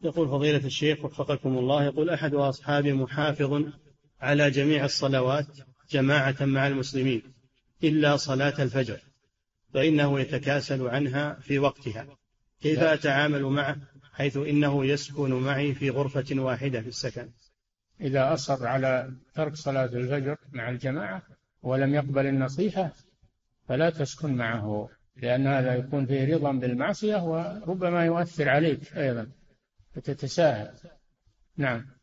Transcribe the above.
يقول فضيلة الشيخ وفقكم الله، يقول أحد أصحابي محافظ على جميع الصلوات جماعة مع المسلمين إلا صلاة الفجر، فإنه يتكاسل عنها في وقتها، كيف أتعامل معه حيث إنه يسكن معي في غرفة واحدة في السكن؟ إذا أصر على ترك صلاة الفجر مع الجماعة ولم يقبل النصيحة فلا تسكن معه، لأن هذا يكون فيه رضا بالمعصية وربما يؤثر عليك أيضا فتتساهل. نعم.